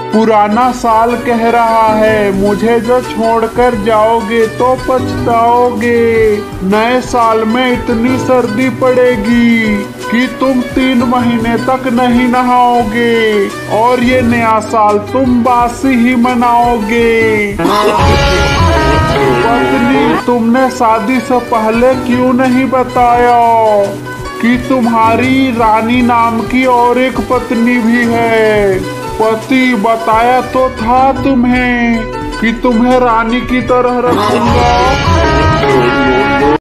पुराना साल कह रहा है मुझे जो छोड़कर जाओगे तो पछताओगे। नए साल में इतनी सर्दी पड़ेगी कि तुम 3 महीने तक नहीं नहाओगे और ये नया साल तुम बासी ही मनाओगे। पत्नी, तुमने शादी से पहले क्यों नहीं बताया कि तुम्हारी रानी नाम की और एक पत्नी भी है? पति, बताया तो था तुम्हें कि तुम्हें रानी की तरह रखूंगा।